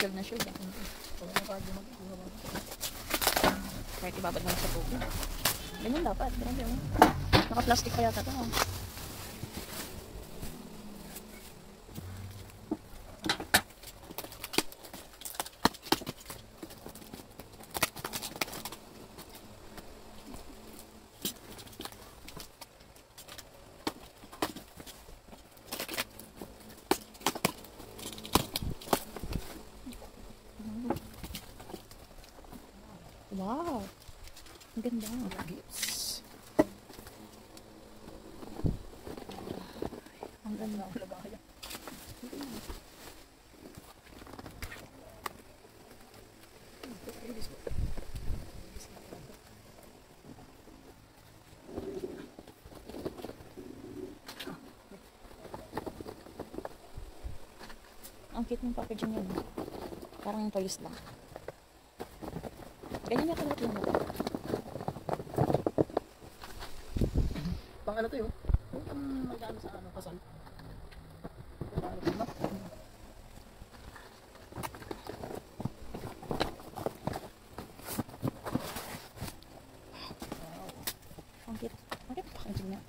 shield na shield. Kahit ibabad mo sa tubig. Ganyan dapat. Grabe mo. Naka-plastic pa yata ito. Wow! Ang ganda. Gifts. Ang ganda. Ang cute ng packaging yun. Parang yung toys lang. Ganyan yung kalat lang. Pang ano to yun? Pang mag-ano sa ano, kasal. Paano ko ba? Ang cute. Ang cute packaging niya.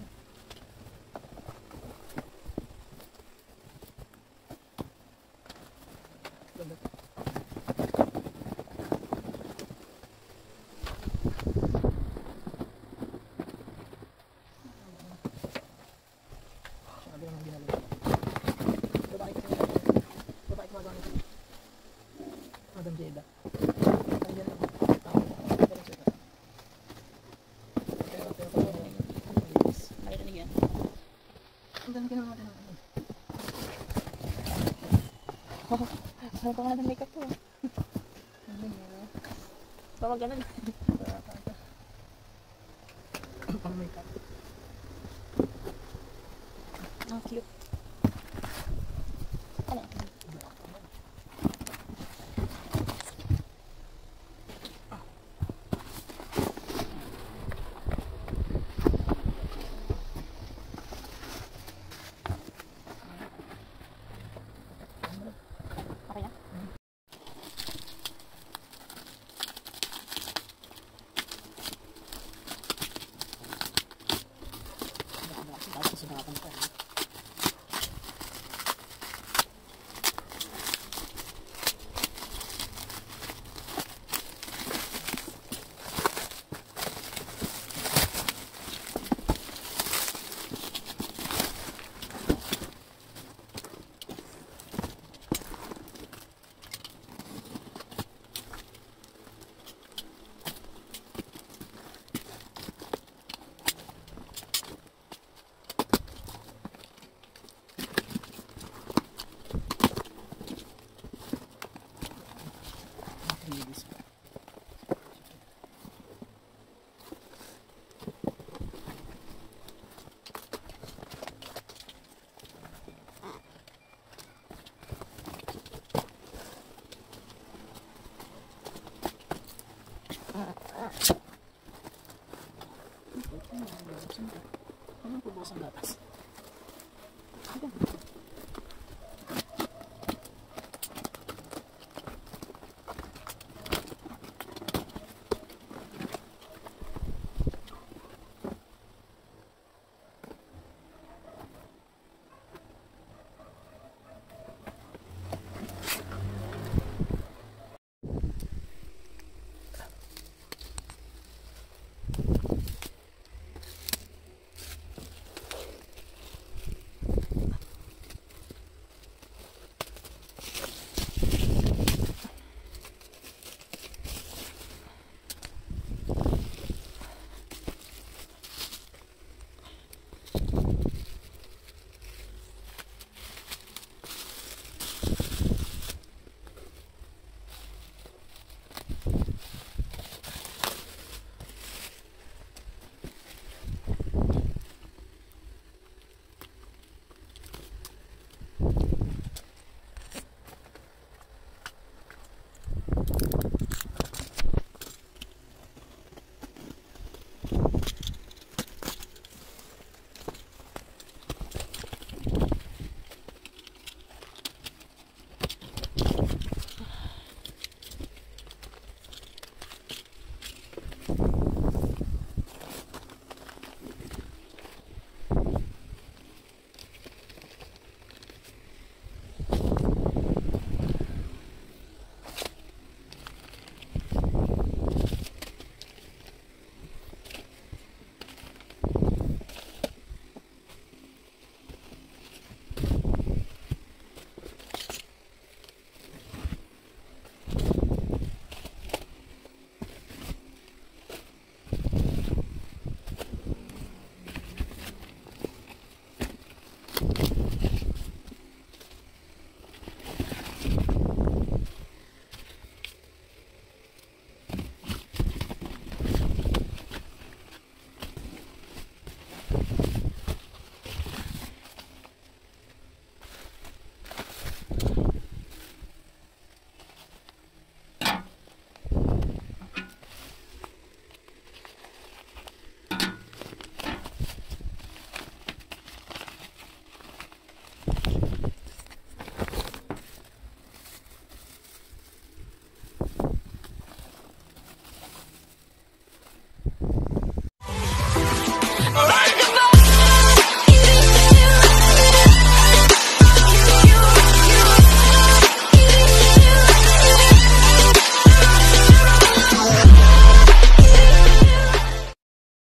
Madam Jeda. Marinig yan. Ang dami ka naman. Ano pa nga ng makeup to? Bawag ganun. Pang makeup. Ang cute. Ano? Okay na? Ano po ba sa gatas?